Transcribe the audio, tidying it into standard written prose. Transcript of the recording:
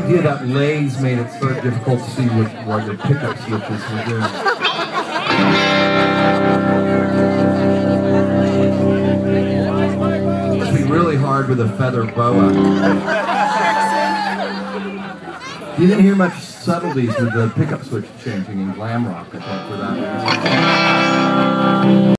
idea that lays made it sort of difficult to see what the pickup switches were doing. It must be really hard with a feather boa. You didn't hear much subtleties with the pickup switch changing in glam rock, I think, for that.